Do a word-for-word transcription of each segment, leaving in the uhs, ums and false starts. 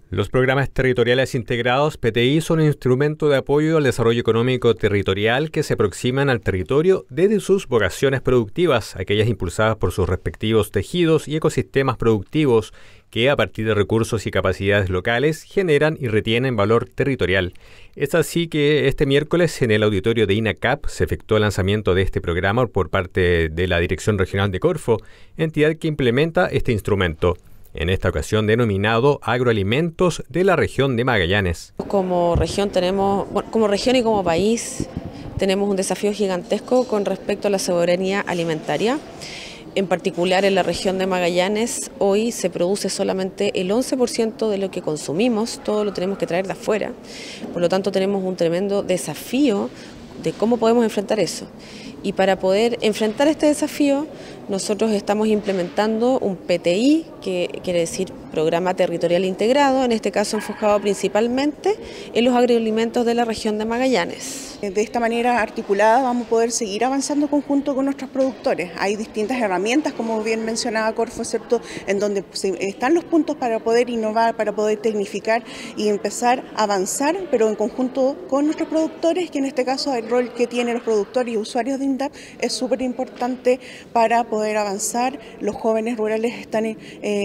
Los programas territoriales integrados, P T I, son un instrumento de apoyo al desarrollo económico territorial que se aproximan al territorio desde sus vocaciones productivas, aquellas impulsadas por sus respectivos tejidos y ecosistemas productivos que, a partir de recursos y capacidades locales, generan y retienen valor territorial. Es así que este miércoles en el auditorio de INACAP se efectuó el lanzamiento de este programa por parte de la Dirección Regional de Corfo, entidad que implementa este instrumento, en esta ocasión denominado Agroalimentos de la región de Magallanes. Como región tenemos, bueno, como región y como país tenemos un desafío gigantesco con respecto a la soberanía alimentaria. En particular en la región de Magallanes hoy se produce solamente el once por ciento de lo que consumimos, todo lo tenemos que traer de afuera. Por lo tanto tenemos un tremendo desafío de cómo podemos enfrentar eso. Y para poder enfrentar este desafío, nosotros estamos implementando un P T I, que quiere decir Programa Territorial Integrado, en este caso enfocado principalmente en los agroalimentos de la región de Magallanes. De esta manera articulada vamos a poder seguir avanzando conjunto con nuestros productores. Hay distintas herramientas, como bien mencionaba Corfo, ¿cierto?, en donde están los puntos para poder innovar, para poder tecnificar y empezar a avanzar, pero en conjunto con nuestros productores, que en este caso el rol que tienen los productores y usuarios de INDAP es súper importante para poder avanzar. Los jóvenes rurales están eh,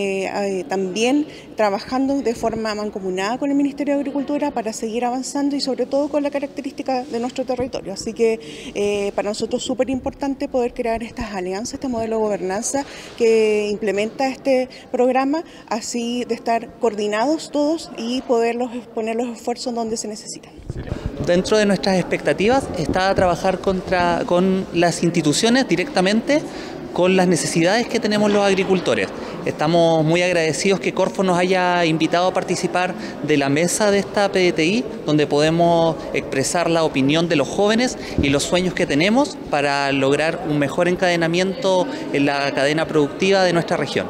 eh, también trabajando de forma mancomunada con el Ministerio de Agricultura para seguir avanzando y sobre todo con la característica de nuestro territorio. Así que eh, para nosotros es súper importante poder crear estas alianzas, este modelo de gobernanza que implementa este programa, así de estar coordinados todos y poderlos poner los esfuerzos donde se necesitan. Dentro de nuestras expectativas está trabajar contra, con las instituciones directamente, con las necesidades que tenemos los agricultores. Estamos muy agradecidos que Corfo nos haya invitado a participar de la mesa de esta P T I, donde podemos expresar la opinión de los jóvenes y los sueños que tenemos para lograr un mejor encadenamiento en la cadena productiva de nuestra región.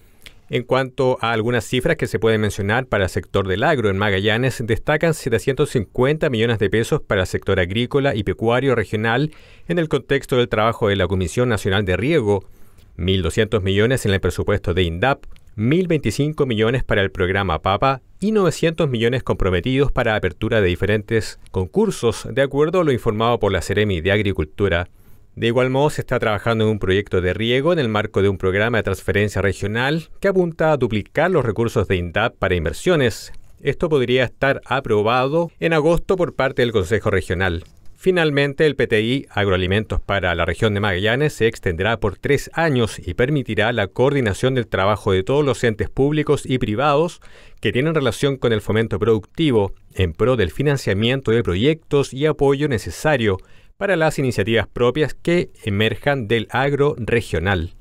En cuanto a algunas cifras que se pueden mencionar para el sector del agro en Magallanes, destacan setecientos cincuenta millones de pesos para el sector agrícola y pecuario regional en el contexto del trabajo de la Comisión Nacional de Riego, mil doscientos millones en el presupuesto de INDAP, mil veinticinco millones para el programa PAPA y novecientos millones comprometidos para apertura de diferentes concursos, de acuerdo a lo informado por la Seremi de Agricultura. De igual modo, se está trabajando en un proyecto de riego en el marco de un programa de transferencia regional que apunta a duplicar los recursos de INDAP para inversiones. Esto podría estar aprobado en agosto por parte del Consejo Regional. Finalmente, el P T I Agroalimentos para la región de Magallanes se extenderá por tres años y permitirá la coordinación del trabajo de todos los entes públicos y privados que tienen relación con el fomento productivo en pro del financiamiento de proyectos y apoyo necesario para las iniciativas propias que emerjan del agro regional.